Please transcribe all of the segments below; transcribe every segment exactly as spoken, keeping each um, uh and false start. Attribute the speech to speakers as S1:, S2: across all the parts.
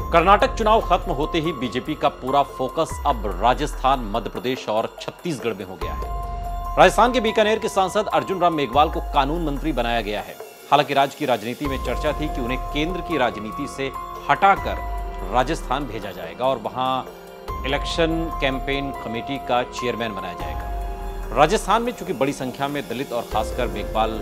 S1: कर्नाटक चुनाव खत्म होते ही बीजेपी का पूरा फोकस अब राजस्थान, मध्य प्रदेश और छत्तीसगढ़ में हो गया है। राजस्थान के बीकानेर के सांसद अर्जुन राम मेघवाल को कानून मंत्री बनाया गया है। हालांकि राज्य की राजनीति में चर्चा थी कि उन्हें केंद्र की राजनीति से हटाकर राजस्थान भेजा जाएगा और वहां इलेक्शन कैंपेन कमेटी का चेयरमैन बनाया जाएगा। राजस्थान में चूंकि बड़ी संख्या में दलित और खासकर मेघवाल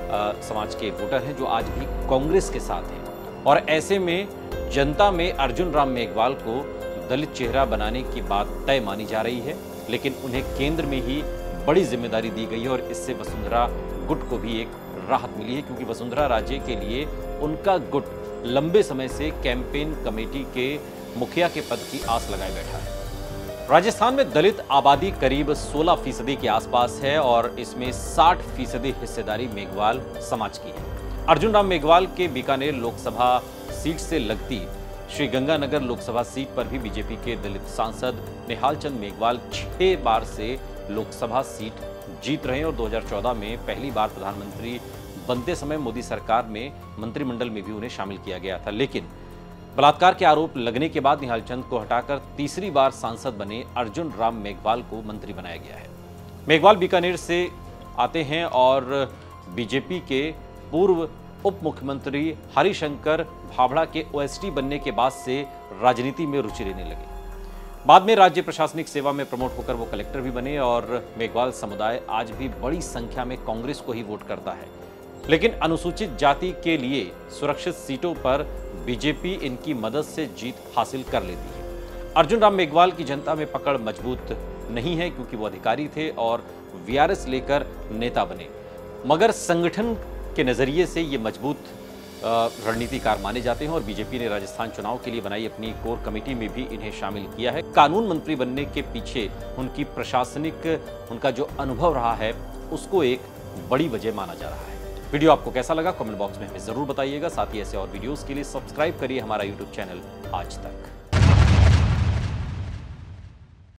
S1: समाज के वोटर हैं जो आज भी कांग्रेस के साथ हैं, और ऐसे में जनता में अर्जुन राम मेघवाल को दलित चेहरा बनाने की बात तय मानी जा रही है। लेकिन उन्हें केंद्र में ही बड़ी जिम्मेदारी दी गई है और इससे वसुंधरा गुट को भी एक राहत मिली है, क्योंकि वसुंधरा राजे के लिए उनका गुट लंबे समय से कैंपेन कमेटी के मुखिया के पद की आस लगाए बैठा है। राजस्थान में दलित आबादी करीब सोलह फीसदी के आसपास है और इसमें साठ फीसदी हिस्सेदारी मेघवाल समाज की है। अर्जुन राम मेघवाल के बीकानेर लोकसभा सीट से लगती श्री गंगानगर लोकसभा सीट पर भी बीजेपी के दलित सांसद निहाल चंद मेघवाल छह बार से लोकसभा सीट जीत रहे हैं और दो हज़ार चौदह में पहली बार प्रधानमंत्री बनते समय मोदी सरकार में मंत्रिमंडल में भी उन्हें शामिल किया गया था। लेकिन बलात्कार के आरोप लगने के बाद निहाल चंद को हटाकर तीसरी बार सांसद बने अर्जुन राम मेघवाल को मंत्री बनाया गया है। मेघवाल बीकानेर से आते हैं और बीजेपी के पूर्व उप मुख्यमंत्री हरिशंकर भाभड़ा के ओएसडी बनने के बाद से राजनीति में रुचि लेने लगे। बाद में राज्य प्रशासनिक सेवा में प्रमोट होकर वो कलेक्टर भी बने और मेघवाल समुदाय आज भी बड़ी संख्या में कांग्रेस को ही वोट करता है। लेकिन अनुसूचित जाति के लिए सुरक्षित सीटों पर बीजेपी इनकी मदद से जीत हासिल कर लेती है। अर्जुन राम मेघवाल की जनता में पकड़ मजबूत नहीं है क्योंकि वो अधिकारी थे और वीआरएस लेकर नेता बने, मगर संगठन के नजरिए से ये मजबूत रणनीतिकार माने जाते हैं और बीजेपी ने राजस्थान चुनाव के लिए बनाई अपनी कोर कमेटी में भी इन्हें शामिल किया है। कानून मंत्री बनने के पीछे उनकी प्रशासनिक उनका जो अनुभव रहा है उसको एक बड़ी वजह माना जा रहा है। वीडियो आपको कैसा लगा कमेंट बॉक्स में हमें जरूर बताइएगा। साथ ही ऐसे और वीडियोस के लिए सब्सक्राइब करिए हमारा यूट्यूब चैनल आज तक।